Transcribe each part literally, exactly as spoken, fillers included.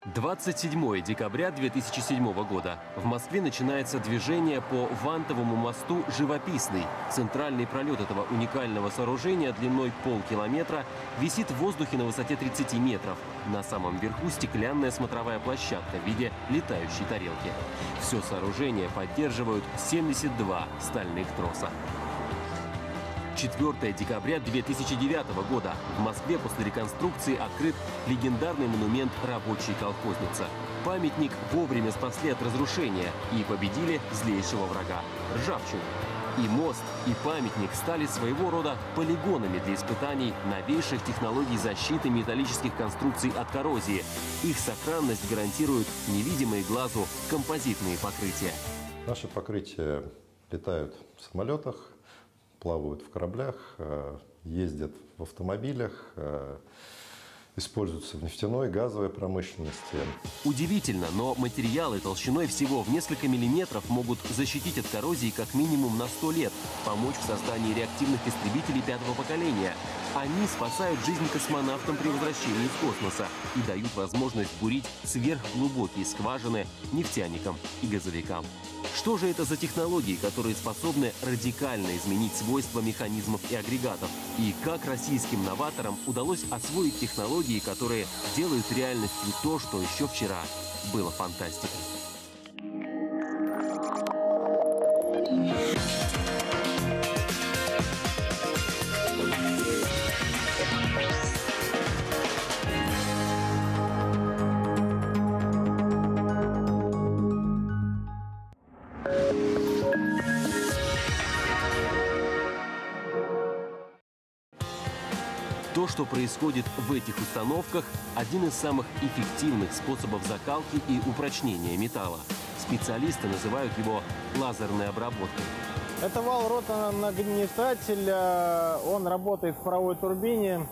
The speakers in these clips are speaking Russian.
двадцать седьмое декабря две тысячи седьмого года. В Москве начинается движение по Вантовому мосту «Живописный». Центральный пролет этого уникального сооружения длиной полкилометра висит в воздухе на высоте тридцати метров. На самом верху стеклянная смотровая площадка в виде летающей тарелки. Все сооружение поддерживают семьдесят два стальных троса. четвёртое декабря две тысячи девятого года. В Москве после реконструкции открыт легендарный монумент «Рабочая колхозница». Памятник вовремя спасли от разрушения и победили злейшего врага – ржавчину. И мост, и памятник стали своего рода полигонами для испытаний новейших технологий защиты металлических конструкций от коррозии. Их сохранность гарантируют невидимые глазу композитные покрытия. Наши покрытия летают в самолетах, плавают в кораблях, ездят в автомобилях, используются в нефтяной, газовой промышленности. Удивительно, но материалы толщиной всего в несколько миллиметров могут защитить от коррозии как минимум на сто лет, помочь в создании реактивных истребителей пятого поколения. Они спасают жизнь космонавтам при возвращении из космоса и дают возможность бурить сверхглубокие скважины нефтяникам и газовикам. Что же это за технологии, которые способны радикально изменить свойства механизмов и агрегатов? И как российским новаторам удалось освоить технологии, которые делают реальностью то, что еще вчера было фантастикой? То, что происходит в этих установках, один из самых эффективных способов закалки и упрочнения металла. Специалисты называют его лазерной обработкой. Это вал ротонагнетателя, он работает в паровой турбине.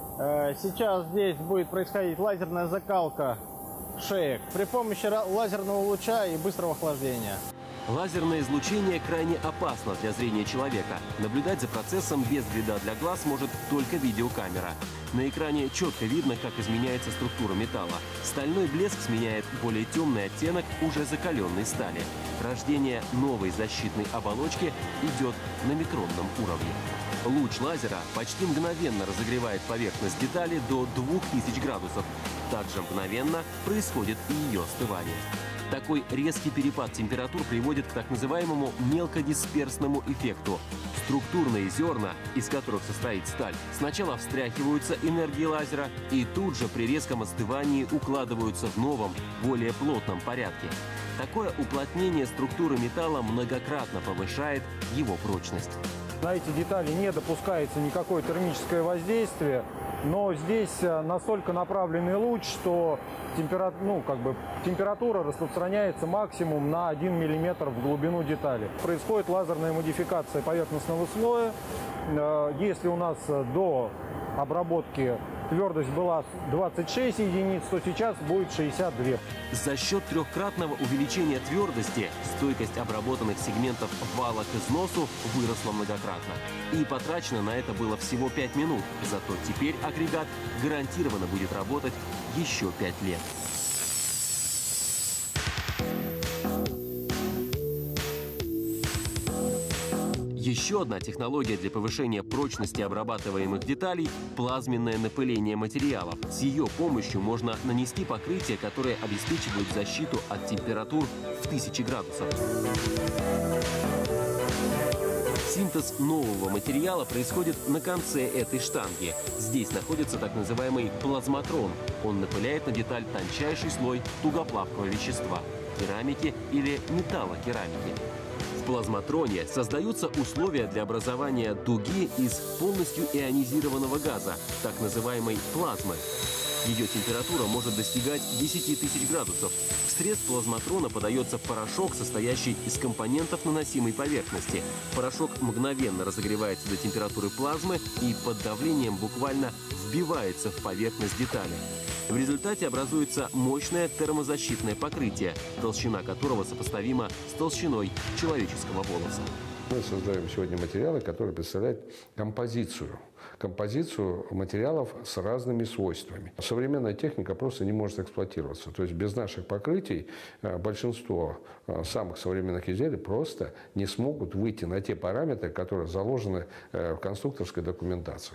Сейчас здесь будет происходить лазерная закалка шеек при помощи лазерного луча и быстрого охлаждения. Лазерное излучение крайне опасно для зрения человека. Наблюдать за процессом без вреда для глаз может только видеокамера. На экране четко видно, как изменяется структура металла. Стальной блеск сменяет более темный оттенок уже закаленной стали. Рождение новой защитной оболочки идет на микронном уровне. Луч лазера почти мгновенно разогревает поверхность детали до двух тысяч градусов. Также мгновенно происходит и ее остывание. Такой резкий перепад температур приводит к так называемому мелкодисперсному эффекту. Структурные зерна, из которых состоит сталь, сначала встряхиваются энергией лазера и тут же при резком остывании укладываются в новом, более плотном порядке. Такое уплотнение структуры металла многократно повышает его прочность. На эти детали не допускается никакое термическое воздействие, но здесь настолько направленный луч, что температура, ну, как бы, температура распространяется максимум на один миллиметр в глубину детали. Происходит лазерная модификация поверхностного слоя. Если у нас до обработки твердость была двадцать шесть единиц, то сейчас будет шестьдесят две. За счет трехкратного увеличения твердости стойкость обработанных сегментов вала к износу выросла многократно. И потрачено на это было всего пять минут. Зато теперь агрегат гарантированно будет работать еще пять лет. Еще одна технология для повышения прочности обрабатываемых деталей – плазменное напыление материалов. С ее помощью можно нанести покрытия, которые обеспечивают защиту от температур в тысячи градусов. Синтез нового материала происходит на конце этой штанги. Здесь находится так называемый плазматрон. Он напыляет на деталь тончайший слой тугоплавкого вещества – керамики или металлокерамики. В плазматроне создаются условия для образования дуги из полностью ионизированного газа, так называемой плазмы. Ее температура может достигать десяти тысяч градусов. В срез плазматрона подается порошок, состоящий из компонентов наносимой поверхности. Порошок мгновенно разогревается до температуры плазмы и под давлением буквально вбивается в поверхность детали. В результате образуется мощное термозащитное покрытие, толщина которого сопоставима с толщиной человеческого волоса. Мы создаем сегодня материалы, которые представляют композицию. Композицию материалов с разными свойствами. Современная техника просто не может эксплуатироваться. То есть без наших покрытий большинство самых современных изделий просто не смогут выйти на те параметры, которые заложены в конструкторской документации.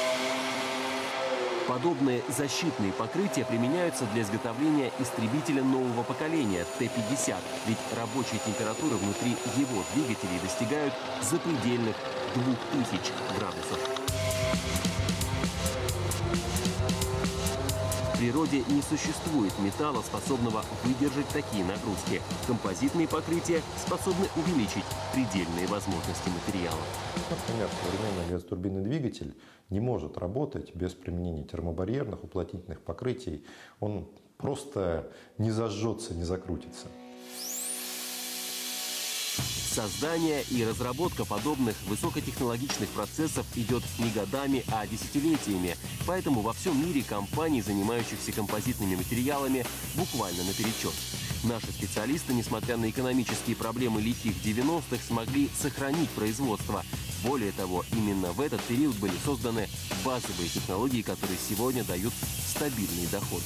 Подобные защитные покрытия применяются для изготовления истребителя нового поколения Т пятьдесят, ведь рабочие температуры внутри его двигателей достигают запредельных двух тысяч градусов. В природе не существует металла, способного выдержать такие нагрузки. Композитные покрытия способны увеличить предельные возможности материала. Например, современный газотурбинный двигатель не может работать без применения термобарьерных уплотнительных покрытий. Он просто не зажжется, не закрутится. Создание и разработка подобных высокотехнологичных процессов идет не годами, а десятилетиями. Поэтому во всем мире компаний, занимающихся композитными материалами, буквально наперечет. Наши специалисты, несмотря на экономические проблемы лихих девяностых, смогли сохранить производство. Более того, именно в этот период были созданы базовые технологии, которые сегодня дают стабильный доход.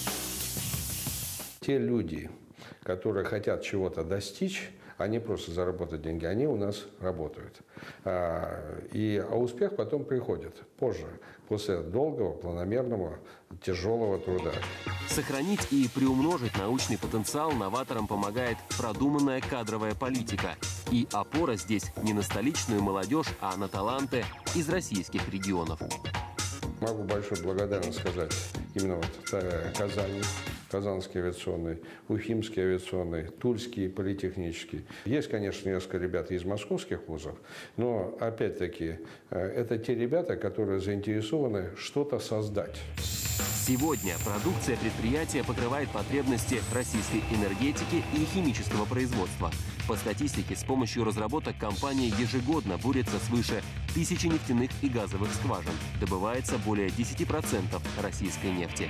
Те люди, которые хотят чего-то достичь, а не просто заработать деньги, они у нас работают. А, и, а успех потом приходит позже, после долгого, планомерного, тяжелого труда. Сохранить и приумножить научный потенциал новаторам помогает продуманная кадровая политика. И опора здесь не на столичную молодежь, а на таланты из российских регионов. Могу большую благодарность сказать именно вот Казани, Казанский авиационный, Уфимский авиационный, Тульский политехнический. Есть, конечно, несколько ребят из московских вузов, но, опять-таки, это те ребята, которые заинтересованы что-то создать. Сегодня продукция предприятия покрывает потребности российской энергетики и химического производства. По статистике, с помощью разработок компания ежегодно борется свыше тысячи нефтяных и газовых скважин. Добывается более десяти процентов российской нефти.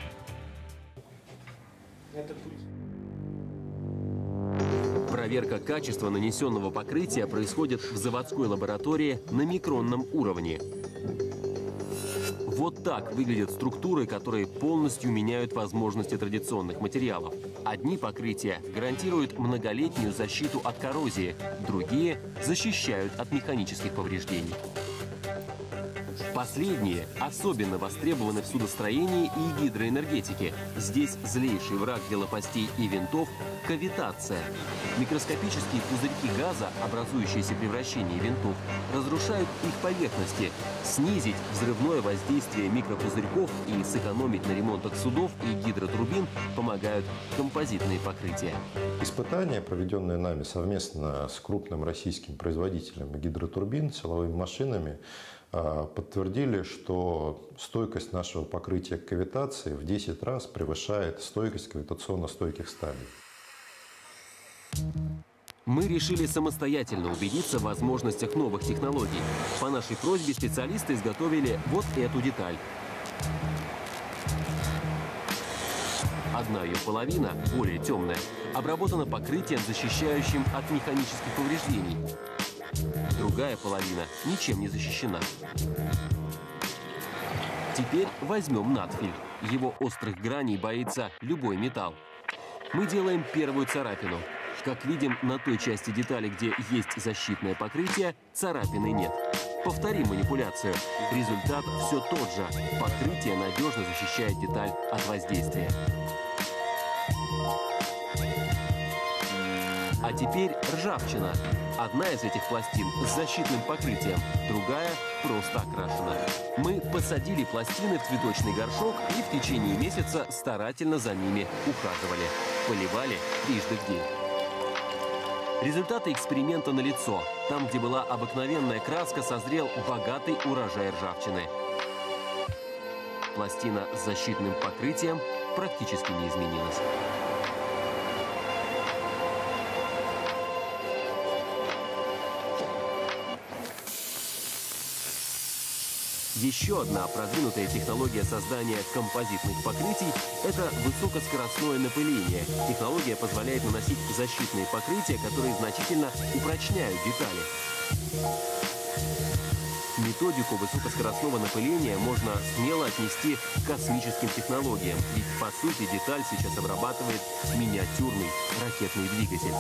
Проверка качества нанесенного покрытия происходит в заводской лаборатории на микронном уровне. Вот так выглядят структуры, которые полностью меняют возможности традиционных материалов. Одни покрытия гарантируют многолетнюю защиту от коррозии, другие защищают от механических повреждений. Последние особенно востребованы в судостроении и гидроэнергетике. Здесь злейший враг для лопастей и винтов – кавитация. Микроскопические пузырьки газа, образующиеся при вращении винтов, разрушают их поверхности. Снизить взрывное воздействие микропузырьков и сэкономить на ремонтах судов и гидротурбин помогают композитные покрытия. Испытания, проведенные нами совместно с крупным российским производителем гидротурбин, силовыми машинами, подтвердили, что стойкость нашего покрытия к кавитации в десять раз превышает стойкость кавитационно стойких сталей. Мы решили самостоятельно убедиться в возможностях новых технологий. По нашей просьбе специалисты изготовили вот эту деталь. Одна ее половина, более темная, обработана покрытием, защищающим от механических повреждений. Другая половина ничем не защищена. Теперь возьмем надфиль. Его острых граней боится любой металл. Мы делаем первую царапину. Как видим, на той части детали, где есть защитное покрытие, царапины нет. Повторим манипуляцию. Результат все тот же. Покрытие надежно защищает деталь от воздействия. А теперь ржавчина. Одна из этих пластин с защитным покрытием, другая просто окрашена. Мы посадили пластины в цветочный горшок и в течение месяца старательно за ними ухаживали. Поливали трижды в день. Результаты эксперимента налицо. Там, где была обыкновенная краска, созрел богатый урожай ржавчины. Пластина с защитным покрытием практически не изменилась. Еще одна продвинутая технология создания композитных покрытий – это высокоскоростное напыление. Технология позволяет наносить защитные покрытия, которые значительно упрочняют детали. Методику высокоскоростного напыления можно смело отнести к космическим технологиям, ведь, по сути, деталь сейчас обрабатывает миниатюрный ракетный двигатель.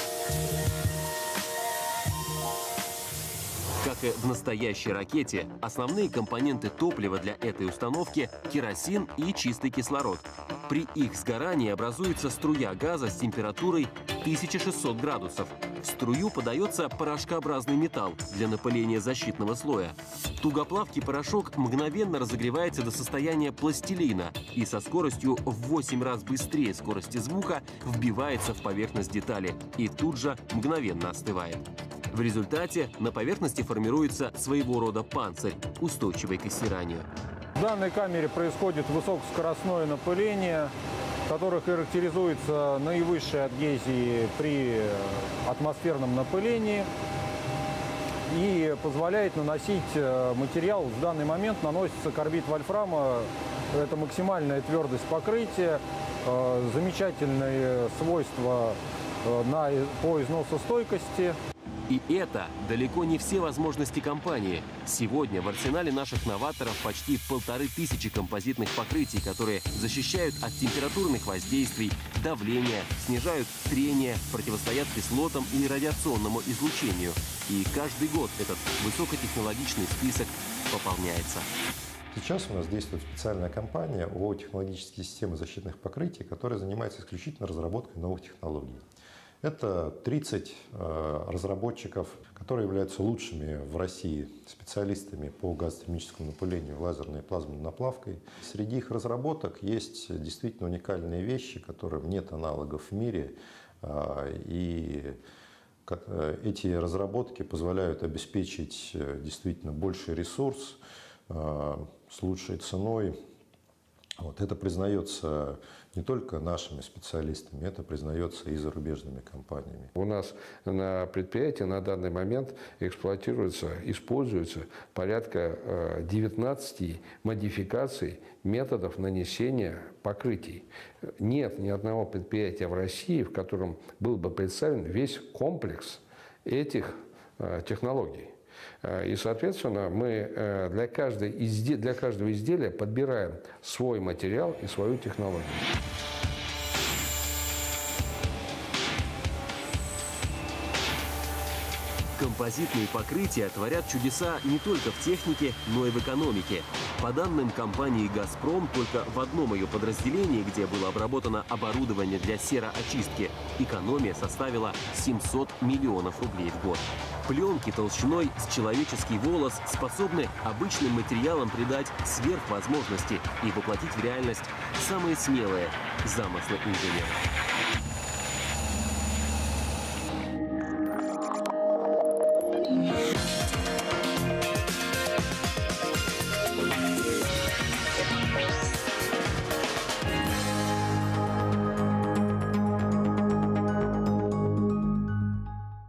Как и в настоящей ракете, основные компоненты топлива для этой установки – керосин и чистый кислород. При их сгорании образуется струя газа с температурой тысяча шестьсот градусов. В струю подается порошкообразный металл для напыления защитного слоя. Тугоплавкий порошок мгновенно разогревается до состояния пластилина и со скоростью в восемь раз быстрее скорости звука вбивается в поверхность детали и тут же мгновенно остывает. В результате на поверхности формируется своего рода панцирь, устойчивый к иссиранию. В данной камере происходит высокоскоростное напыление, которое характеризуется наивысшей адгезией при атмосферном напылении и позволяет наносить материал. В данный момент наносится карбид вольфрама. Это максимальная твердость покрытия, замечательные свойства на, по износостойкости. И это далеко не все возможности компании. Сегодня в арсенале наших новаторов почти полторы тысячи композитных покрытий, которые защищают от температурных воздействий, давления, снижают трение, противостоят кислотам или радиационному излучению. И каждый год этот высокотехнологичный список пополняется. Сейчас у нас действует специальная компания ООО «Технологические системы защитных покрытий», которая занимается исключительно разработкой новых технологий. Это тридцать э, разработчиков, которые являются лучшими в России специалистами по газотермическому напылению лазерной и плазменной наплавкой. Среди их разработок есть действительно уникальные вещи, которым нет аналогов в мире. Э, и как, э, эти разработки позволяют обеспечить э, действительно больший ресурс э, с лучшей ценой. Вот, это признается не только нашими специалистами, это признается и зарубежными компаниями. У нас на предприятии на данный момент эксплуатируется, используется порядка девятнадцати модификаций методов нанесения покрытий. Нет ни одного предприятия в России, в котором был бы представлен весь комплекс этих технологий. И, соответственно, мы для, каждой изде... для каждого изделия подбираем свой материал и свою технологию. Композитные покрытия творят чудеса не только в технике, но и в экономике. По данным компании «Газпром», только в одном ее подразделении, где было обработано оборудование для сероочистки, экономия составила семьсот миллионов рублей в год. Пленки толщиной с человеческий волос способны обычным материалам придать сверхвозможности и воплотить в реальность самые смелые замыслы инженеров.